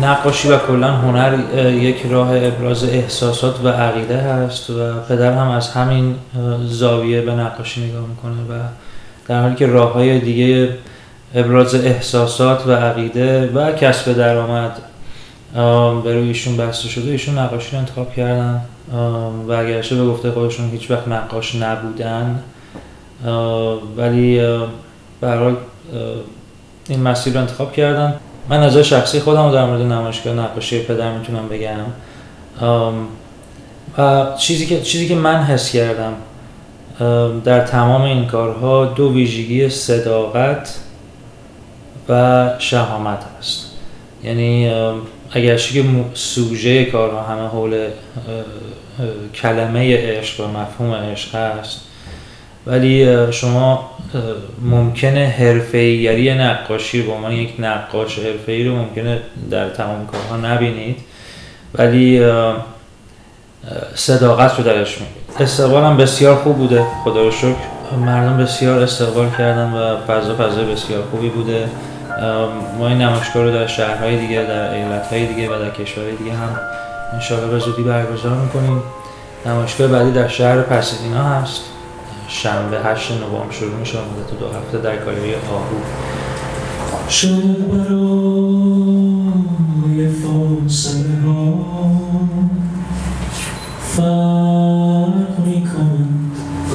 نقاشی و کلا هنر یک راه ابراز احساسات و عقیده هست و پدر هم از همین زاویه به نقاشی نگاه میکنه و در حالی که راه‌های دیگه ابراز احساسات و عقیده و کسب درآمد به روی ایشون بسته شده، ایشون نقاشی رو انتخاب کردن و اگرچه به گفته خودشون هیچ وقت نقاش نبودن، ولی به هر حال این مسیر رو انتخاب کردن. من نظر شخصی خودم رو در مورد نمایشگاه نقاشی پدر میتونم بگم و چیزی که من حس کردم در تمام این کارها دو ویژگی صداقت و شهامت هست. یعنی اگرچه که سوژه کارها همه حول کلمه عشق و مفهوم عشق هست، ولی شما ممکنه حرفه‌ایگری نقاشی رو به عنوان یک نقاش حرفه‌ای رو ممکنه در تمام کارها نبینید، ولی صداقت رو درش می‌بینید. استقبالم بسیار خوب بوده، خدا رو شکر. مردم بسیار استقبال کردن و فضای بسیار خوبی بوده. ما این نمایشگاه رو در شهرهای دیگه، در ایالت‌های دیگه و در کشورهای دیگه هم انشاءالله به زودی برگزار می‌کنیم. نمایشگاه بعدی در شهر پاسادینا هست. شنبه 8 نوامبر شروع میشه، مدت 2 هفته در گالری آهو. شاید برای فاصله ها فرق میکنند،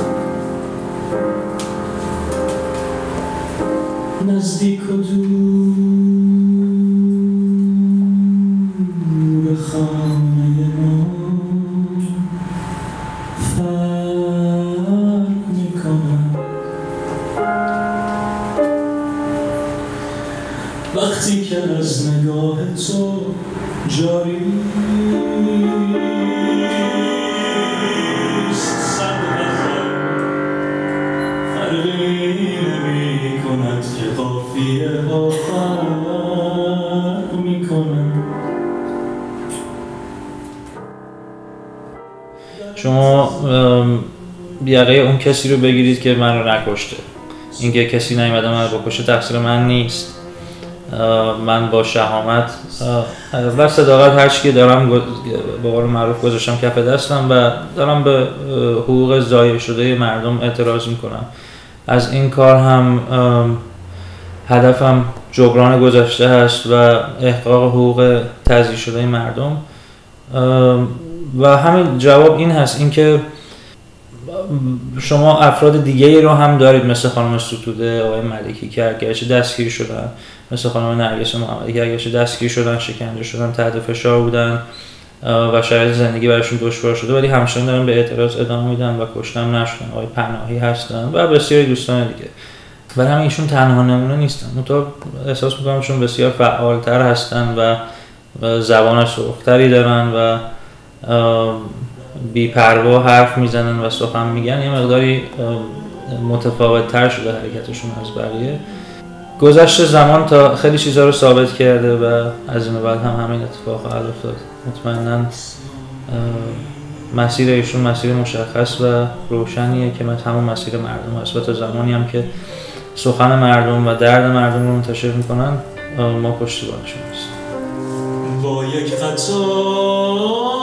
نزدیک و دور خانه ما فرق میکنند. وقتی که از نگاه تو جاری شما یقه اون کسی رو بگیرید که من رو نکشته. اینکه کسی نیومده من رو بکشه تقصیر من نیست. من با شهامت و صداقت هر چی که دارم به قول معروف گذاشتم کف دستم و دارم به حقوق ضایع شده مردم اعتراض میکنم. از این کار هم هدفم جبران گذشته هست و احقاق حقوق تضییع شده مردم و همین جواب این هست، اینکه شما افراد دیگه‌ای رو هم دارید مثل خانم ستوده، آقای ملکی که اگرچه دستگیر شدن، مثل خانم نرگس محمدی که اگرچه دستگیر شدن، شکنجه شدن، تحت فشار بودن و شرایط زندگی براشون دشوار شده، ولی همچنان دارن به اعتراض ادامه میدن و کشتن نشدن. آقای پناهی هستن و بسیاری دوستان دیگه. برای همین ایشون تنها نمونه نیستن. منتها احساس می‌کنم چون بسیار فعال‌تر هستن و زبان سرخ‌تری دارن و بی‌پروا حرف میزنن و سخن میگن، یه مقداری متفاوت‌تر شده حرکتشون از بقیه. گذشت زمان تا خیلی چیزا رو ثابت کرده و از این بعد هم همین اتفاق خواهد افتاد. مطمئناً مسیر ایشون مسیر مشخص و روشنیه که همون مسیر مردم هست و تا زمانی هم که سخن مردم و درد مردم رو منتشر میکنن ما پشتیبانشون هستیم. با یک خطا